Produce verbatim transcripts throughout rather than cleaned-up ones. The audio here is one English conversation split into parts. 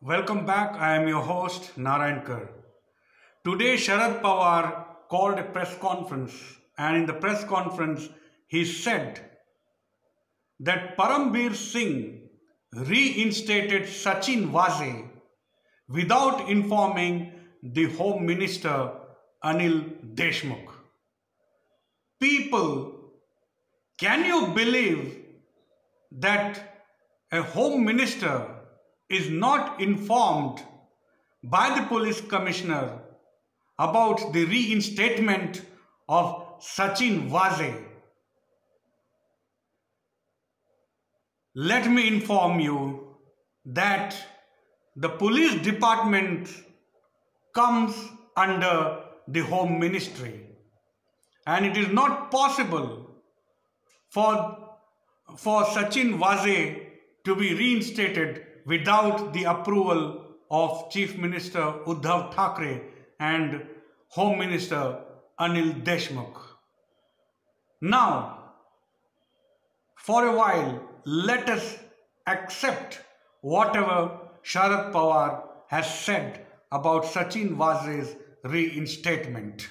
Welcome back. I am your host Narayankar. Today Sharad Pawar called a press conference, and in the press conference he said that Parambir Singh reinstated Sachin Waze without informing the Home Minister Anil Deshmukh. People, can you believe that a Home Minister is not informed by the police commissioner about the reinstatement of Sachin Waze? Let me inform you that the police department comes under the Home Ministry, and it is not possible for, for Sachin Waze to be reinstated without the approval of Chief Minister Uddhav Thackeray and Home Minister Anil Deshmukh. Now, for a while, let us accept whatever Sharad Pawar has said about Sachin Waze's reinstatement.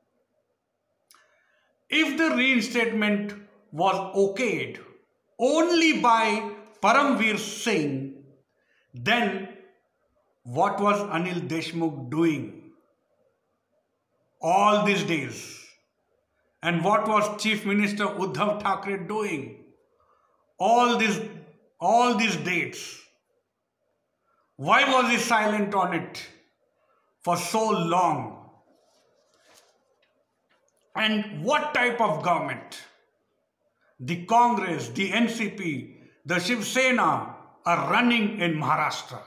If the reinstatement was okayed only by Parambir Singh, then what was Anil Deshmukh doing all these days? And what was Chief Minister Uddhav Thackeray doing all these, all these dates? Why was he silent on it for so long? And what type of government? The Congress, the N C P, the Shiv Sena are running in Maharashtra.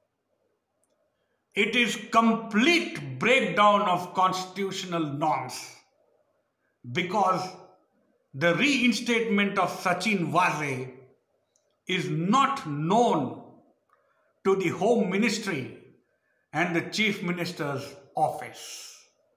It is complete breakdown of constitutional norms, because the reinstatement of Sachin Waze is not known to the Home Ministry and the Chief Minister's office.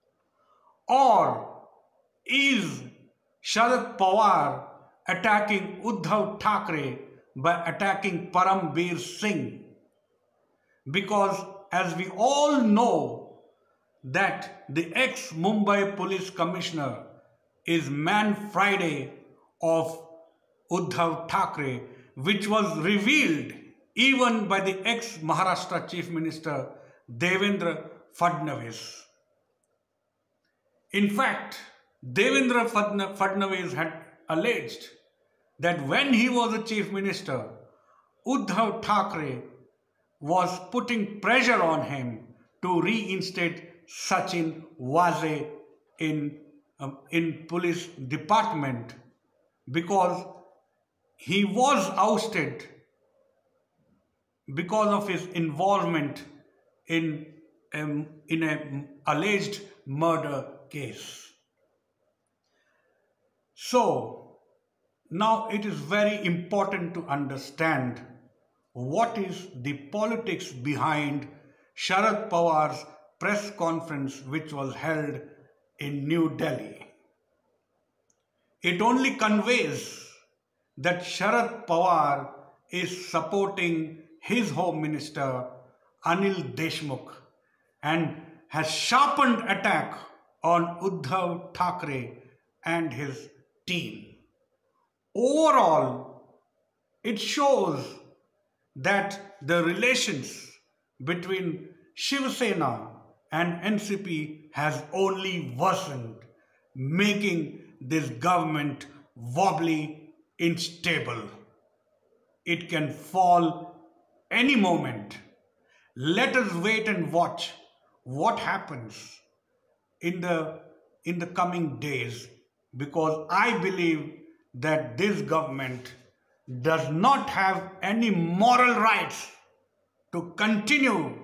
Or is Sharad Pawar attacking Uddhav Thackeray by attacking Parambir Singh? Because as we all know that the ex-Mumbai Police Commissioner is Man Friday of Uddhav Thackeray, which was revealed even by the ex-Maharashtra Chief Minister Devendra Fadnavis. In fact, Devendra Fadnavis had alleged that when he was a Chief Minister, Uddhav Thackeray was putting pressure on him to reinstate Sachin Waze in, um, in police department, because he was ousted because of his involvement in, um, in an alleged murder case. So, now it is very important to understand what is the politics behind Sharad Pawar's press conference, which was held in New Delhi. It only conveys that Sharad Pawar is supporting his Home Minister Anil Deshmukh and has sharpened attack on Uddhav Thackeray and his team. Overall, it shows that the relations between Shiv Sena and N C P has only worsened, making this government wobbly, unstable. It can fall any moment. Let us wait and watch what happens in the, in the coming days, because I believe that this government does not have any moral rights to continue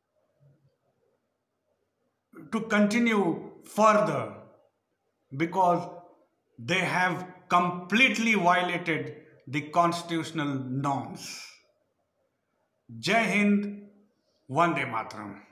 to continue further, because they have completely violated the constitutional norms. Jai Hind, Vande Mataram.